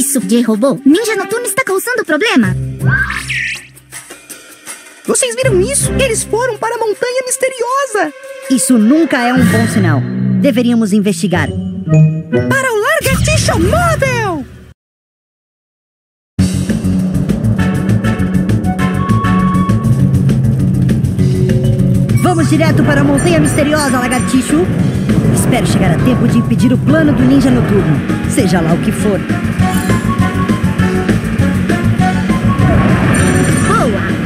isso, J-Robô? Ninja Noturno está causando problema. Vocês viram isso? Eles foram para a Montanha Misteriosa. Isso nunca é um bom sinal. Deveríamos investigar. Para o Lagartixa Móvel! Vamos direto para a Montanha Misteriosa, Lagartixo. Espero chegar a tempo de impedir o plano do Ninja Noturno, seja lá o que for. Boa!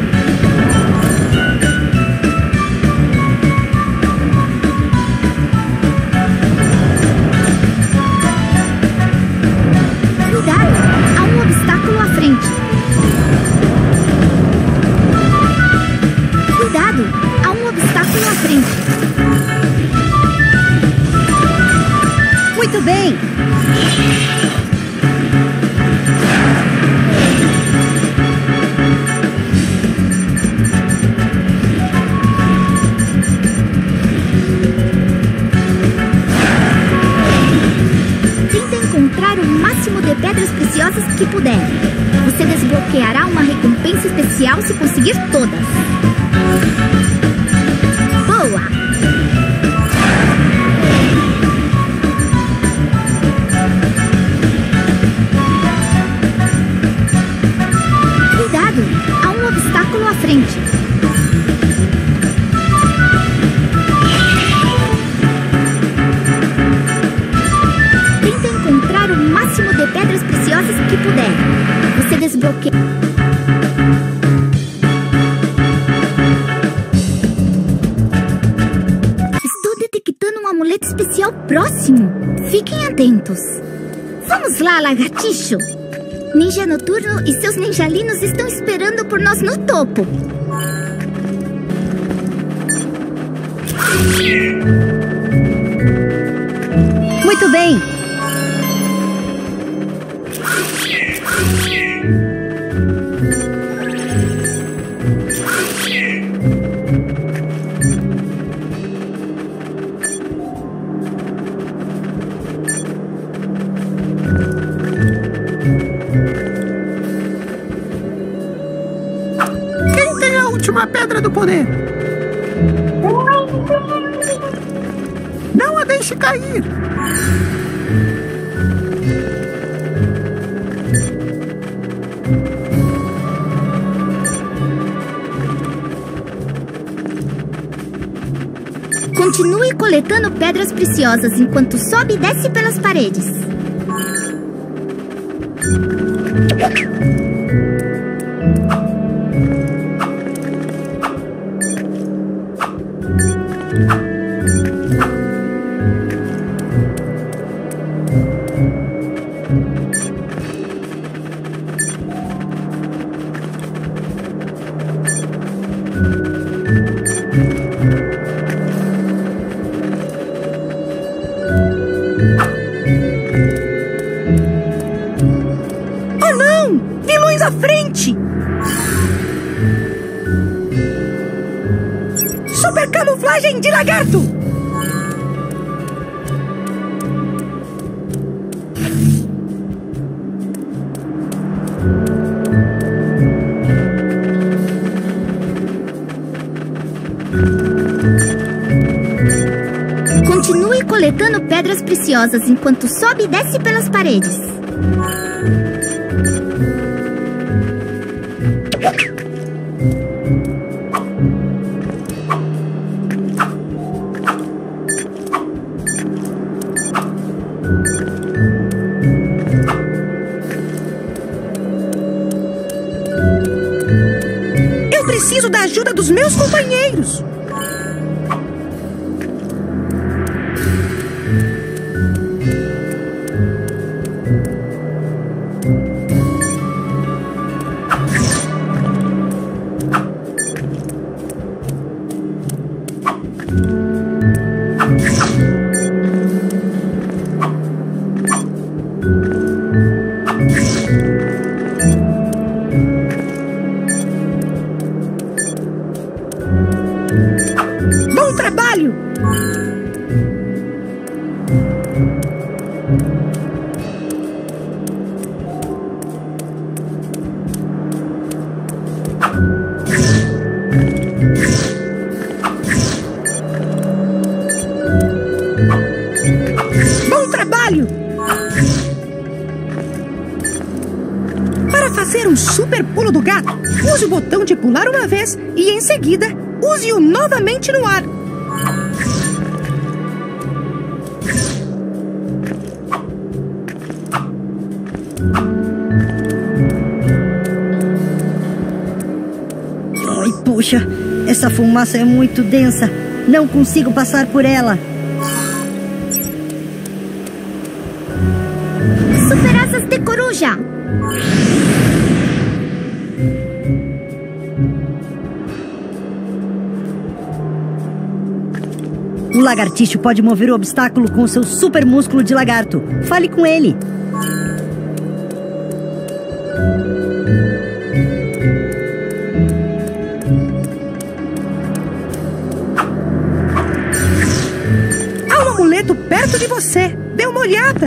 Cuidado! Há um obstáculo à frente. Cuidado! Há um obstáculo à frente. Muito bem! Tenta encontrar o máximo de pedras preciosas que puder. Você desbloqueará uma recompensa especial se conseguir todas. Boa! Cuidado! Há um obstáculo à frente. Tenta encontrar o máximo de pedras preciosas que puder. Você desbloqueia... Estou detectando um amuleto especial próximo. Fiquem atentos. Vamos lá, Lagartixo. Ninja Noturno e seus ninjalinos estão esperando por nós no topo. Muito bem! Quem tem a última pedra do poder? Não a deixe cair. Continue coletando pedras preciosas enquanto sobe e desce pelas paredes. Oh não! Vilões à frente! Super camuflagem de lagarto! Continue coletando pedras preciosas enquanto sobe e desce pelas paredes. Eu preciso da ajuda dos meus companheiros! trabalho! Para fazer um super pulo do gato, use o botão de pular uma vez e, em seguida, use-o novamente no ar. Ai, puxa, essa fumaça é muito densa. Não consigo passar por ela. Super asas de coruja! O lagartixo pode mover o obstáculo com seu super músculo de lagarto. Fale com ele. Há um amuleto perto de você. Dê uma olhada.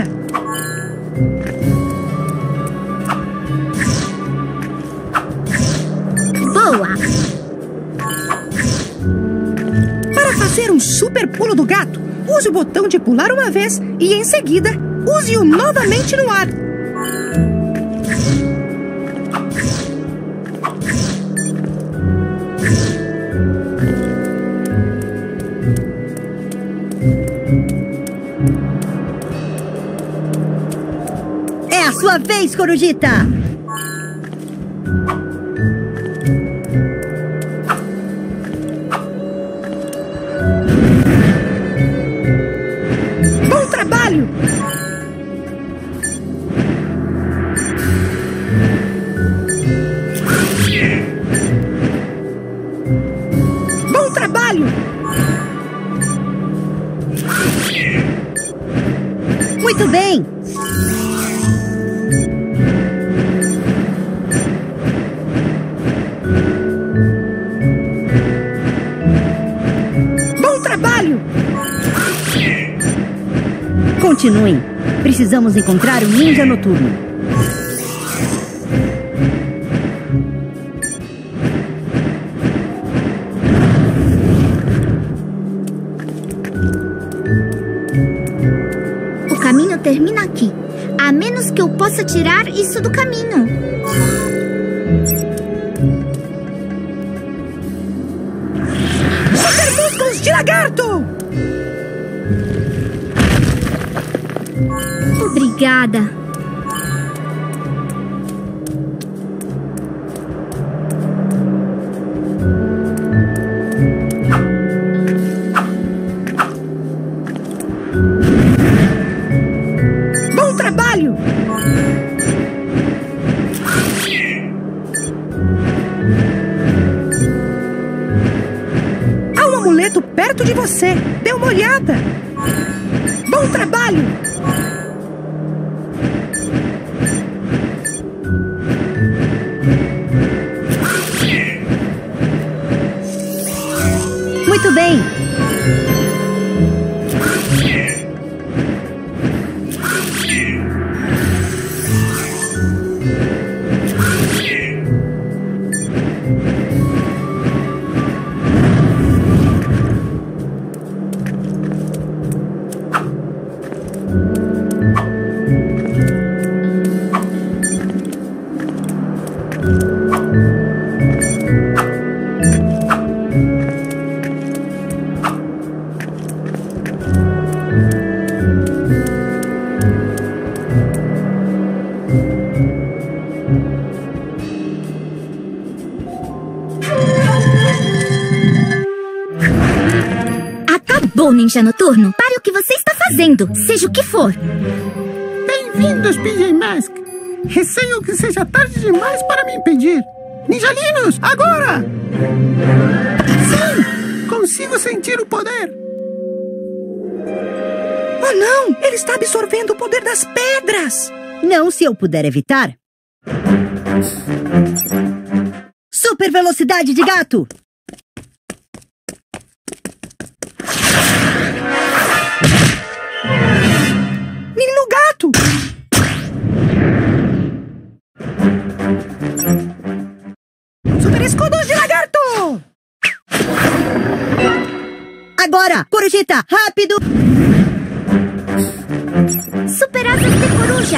Boa! Para fazer um super pulo do gato, use o botão de pular uma vez e, em seguida, use-o novamente no ar. É a sua vez, Corujita! Bom trabalho! Bom trabalho! Muito bem! Bom trabalho! Continuem. Precisamos encontrar o ninja noturno. O caminho termina aqui. A menos que eu possa tirar isso do caminho. Super músculos de lagarto! Obrigada. Bom trabalho! Há um amuleto perto de você. Dê uma olhada. Bom trabalho! Muito bem! Acabou, ninja noturno. Pare o que você está fazendo, seja o que for. Bem-vindos, PJ Mask. Receio que seja tarde demais para me impedir. Ninjalinos, agora! Sim! Consigo sentir o poder. Oh, não! Ele está absorvendo o poder das pedras! Não se eu puder evitar. Super velocidade de gato! Menino gato! Super escudos de lagarto! Agora, Corujita, rápido! Super asas de coruja!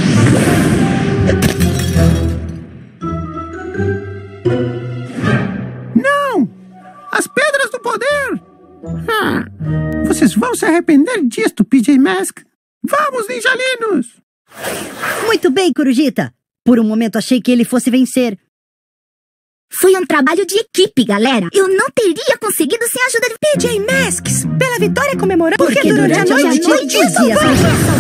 Não! As pedras do poder! Vocês vão se arrepender disto, PJ Mask! Vamos, ninjalinos! Muito bem, Corujita. Por um momento achei que ele fosse vencer. Foi um trabalho de equipe, galera. Eu não teria conseguido sem a ajuda de PJ Masks, pela vitória comemorada. Porque durante a noite tudo vai